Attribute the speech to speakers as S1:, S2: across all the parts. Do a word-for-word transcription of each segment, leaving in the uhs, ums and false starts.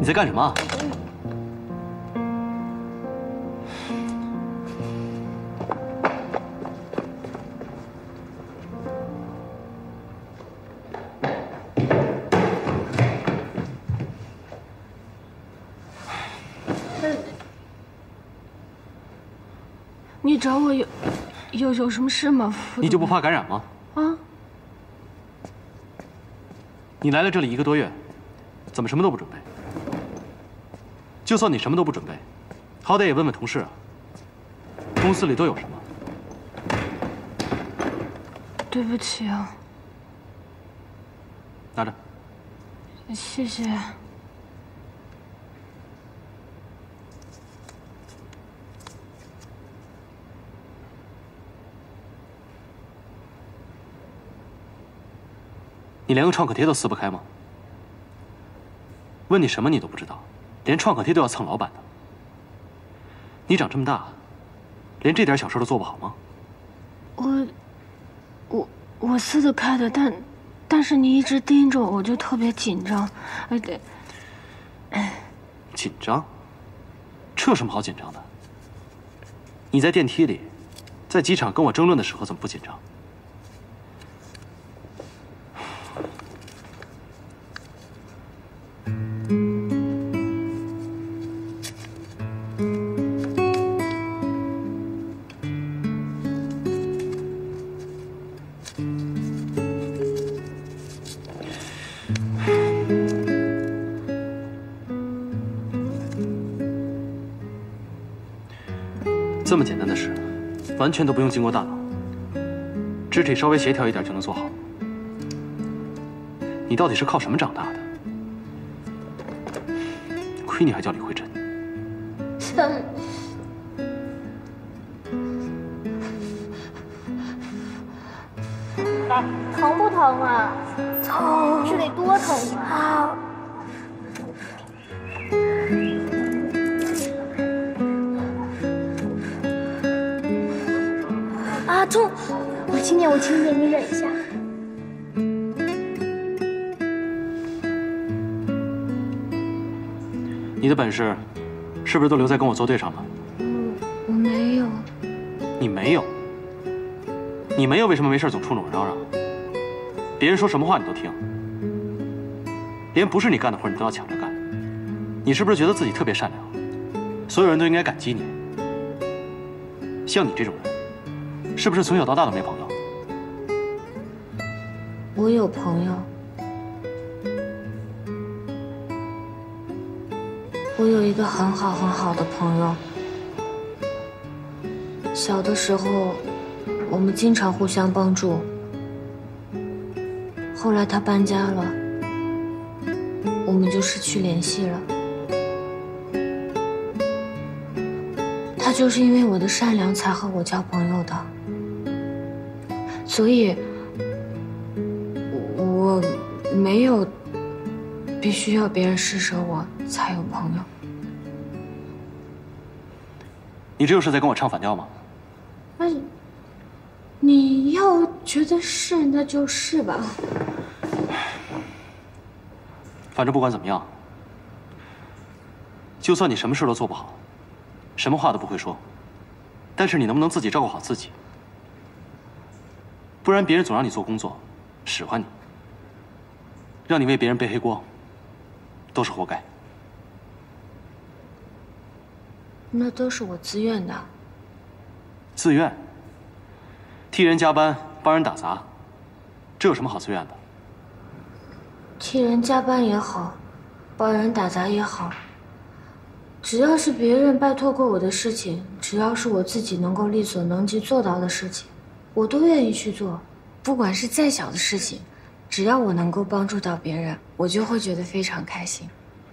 S1: 你在干什么？
S2: 你找我有有有什么事吗？
S1: 你就不怕感染吗？
S2: 啊！
S1: 你来了这里一个多月，怎么什么都不准备？就算你什么都不准备，好歹也问问同事啊。公司里都有什么？
S2: 对不起啊。
S1: 拿着。
S2: 谢谢。
S1: 你连个创可贴都撕不开吗？问你什么你都不知道，连创可贴都要蹭老板的。你长这么大，连这点小事都做不好吗？
S2: 我，我我撕得开的，但但是你一直盯着我，我就特别紧张。哎，对，
S1: 紧张？这有什么好紧张的？你在电梯里，在机场跟我争论的时候，怎么不紧张？这么简单的事，完全都不用经过大脑，肢体稍微协调一点就能做好。你到底是靠什么长大的？亏你还叫李慧珍。
S3: 疼不疼啊？疼，是得多疼啊！啊，痛！我轻点，我轻点，你忍一下。
S1: 你的本事，是不是都留在跟我作对上了？
S2: 我我没有。
S1: 你没有？你没有，为什么没事总冲着我嚷嚷？别人说什么话你都听，连不是你干的活你都要抢着干。你是不是觉得自己特别善良，所有人都应该感激你？像你这种人，是不是从小到大都没朋友？
S2: 我有朋友，我有一个很好很好的朋友。小的时候，我们经常互相帮助。后来他搬家了，我们就失去联系了。他就是因为我的善良才和我交朋友的，所以我没有必须要别人施舍我才有朋友。
S1: 你这又是在跟我唱反调吗？
S2: 那你要觉得是，那就是吧。
S1: 反正不管怎么样，就算你什么事都做不好，什么话都不会说，但是你能不能自己照顾好自己？不然别人总让你做工作，使唤你，让你为别人背黑锅，都是活该。
S2: 那都是我自愿的。
S1: 自愿？替人加班，帮人打杂，这有什么好自愿的？
S2: 替人加班也好，帮人打杂也好，只要是别人拜托过我的事情，只要是我自己能够力所能及做到的事情，我都愿意去做。不管是再小的事情，只要我能够帮助到别人，我就会觉得非常开心。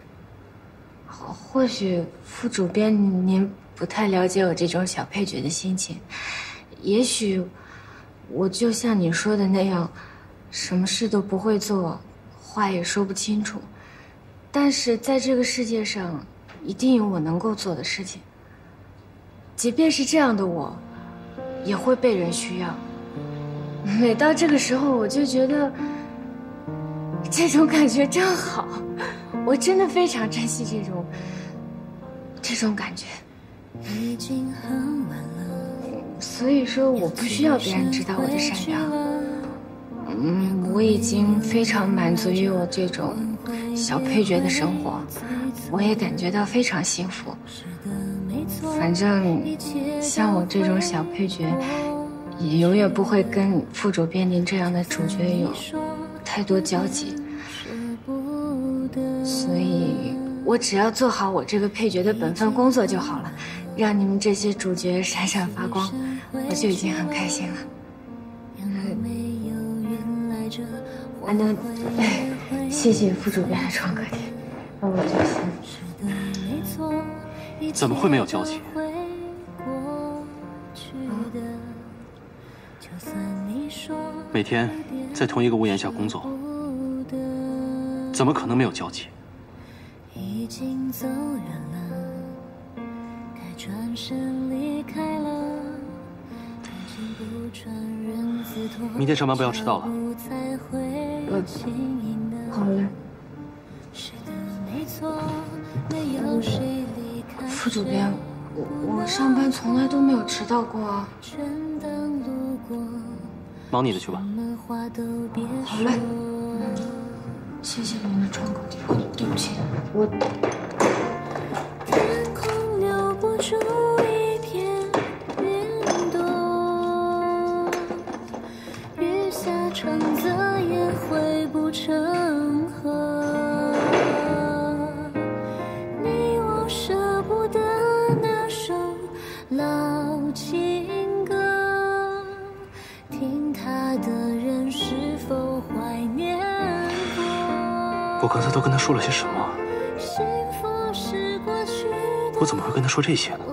S2: 或许副主编您不太了解我这种小配角的心情，也许我就像你说的那样，什么事都不会做，话也说不清楚，但是在这个世界上一定有我能够做的事情，即便是这样的我也会被人需要。每到这个时候我就觉得这种感觉真好， 我真的非常珍惜这种这种感觉。
S4: 已经很晚了，
S2: 所以说，我不需要别人知道我的善良。嗯，我已经非常满足于我这种小配角的生活，我也感觉到非常幸福。反正像我这种小配角，也永远不会跟副主编您这样的主角有太多交集。所以，我只要做好我这个配角的本分工作就好了，让你们这些主角闪闪发光，我就已经很开心了。啊，那，哎，谢谢副主编的创可贴，那我就先。
S1: 怎么会没有交集？每天在同一个屋檐下工作，怎么可能没有交集？
S4: 已经走远了，该转身离开了。
S1: 明天上班不要迟到了。
S2: 我好嘞。副主编，我我上班从来都没有迟到过啊。
S1: 忙你的去吧。
S2: 好嘞。嗯，谢谢您的创口贴。对不起，我。
S4: 天空留不住一片云朵，雨下成泽也汇不成河。你我舍不得那首老情歌，听它的人是否怀念过？
S1: 我刚才都跟他说了些什么？
S4: 幸福是过去的，
S1: 我怎么会跟他说这些呢？